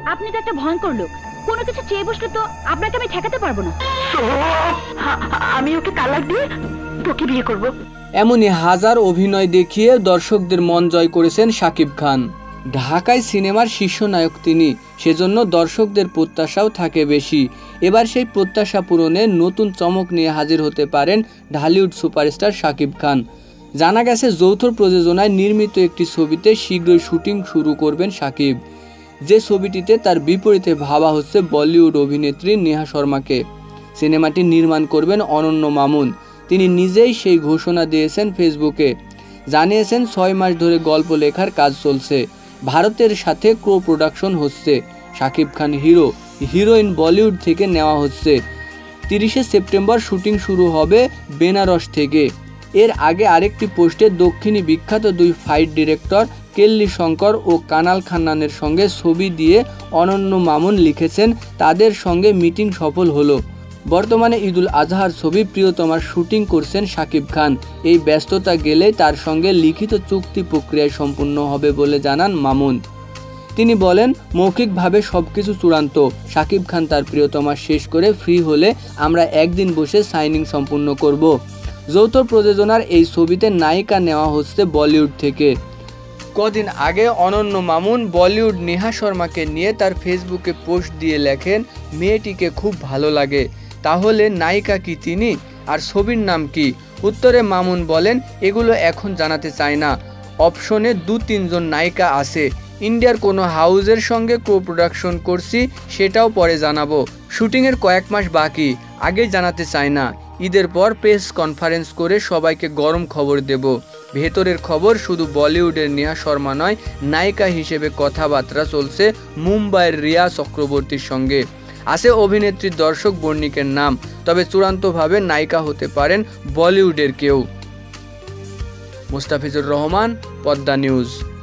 আপনি তো একটা ভয়ঙ্কর লোক, কোনো কিছু চেয়ে বসলে তো আপনাকে আমি ঠেকাতে পারবো না। আমি ওকে তালাক দিয়ে তোকে বিয়ে করব। এমনই হাজার অভিনয় দেখিয়ে দর্শকদের মন জয় করেছেন শাকিব খান। ঢাকায় সিনেমার শীর্ষ নায়ক তিনি, সেজন্য দর্শকদের প্রত্যাশাও থাকে বেশি। এবার সেই প্রত্যাশা পূরণে নতুন চমক নিয়ে হাজির হতে পারেন ঢালিউড সুপারস্টার শাকিব খান। জানা গেছে যৌথ প্রযোজনায় নির্মিত একটি ছবিতে শীঘ্রই শুটিং শুরু করবেন শাকিব, যে ছবিটিতে তার বিপরীতে ভাবা হচ্ছে বলিউড অভিনেত্রী নেহা শর্মাকে। সিনেমাটি নির্মাণ করবেন অনন্য মামুন। তিনি নিজেই সেই ঘোষণা দিয়েছেন ফেসবুকে। জানিয়েছেন 6 মাস ধরে গল্প লেখার কাজ চলছে, ভারতের সাথে কো প্রোডাকশন হচ্ছে। শাকিব খান হিরো, হিরোইন বলিউড থেকে নেওয়া হচ্ছে। 30শে সেপ্টেম্বর শুটিং শুরু হবে বেনারস থেকে। এর আগে আরেকটি পোস্টে দক্ষিণী বিখ্যাত 2 ফাইট ডিরেক্টর কেল্লি শঙ্কর ও কানাল খান্নানের সঙ্গে ছবি দিয়ে অনন্য মামুন লিখেছেন তাদের সঙ্গে মিটিং সফল হলো। বর্তমানে ঈদুল আজহার ছবি প্রিয়তমার শুটিং করছেন শাকিব খান। এই ব্যস্ততা গেলে তার সঙ্গে লিখিত চুক্তি প্রক্রিয়া সম্পূর্ণ হবে বলে জানান মামুন। তিনি বলেন, মৌখিকভাবে সবকিছু চূড়ান্ত। শাকিব খান তার প্রিয়তমা শেষ করে ফ্রি হলে আমরা একদিন বসে সাইনিং সম্পূর্ণ করব। যৌথ প্রযোজনার এই ছবিতে নায়িকা নেওয়া হচ্ছে বলিউড থেকে। কদিন আগে অনন্য মামুন বলিউড নেহা শর্মাকে নিয়ে তার ফেসবুকে পোস্ট দিয়ে লেখেন, মেয়েটিকে খুব ভালো লাগে, তাহলে নায়িকা কি তিনি, আর ছবির নাম কি? উত্তরে মামুন বলেন, এগুলো এখন জানাতে চাই না, অপশনে 2-3 জন নায়িকা আছে। ইন্ডিয়ার কোনো হাউজের সঙ্গে কো প্রোডাকশন করছি, সেটাও পরে জানাবো। শুটিংয়ের কয়েক মাস বাকি, আগে জানাতে চাই না। ঈদের পর প্রেস কনফারেন্স করে সবাইকে গরম খবর দেব। ভেতরের খবর, শুধু বলিউডের নেহা শর্মা নয়, নায়িকা হিসেবে কথাবার্তা চলছে মুম্বাইয়ের রিয়া চক্রবর্তীর সঙ্গে। আছে অভিনেত্রীর দর্শক বর্ণিকের নাম, তবে চূড়ান্তভাবে নায়িকা হতে পারেন বলিউডের কেউ। মুস্তাফিজুর রহমান, পদ্মা নিউজ।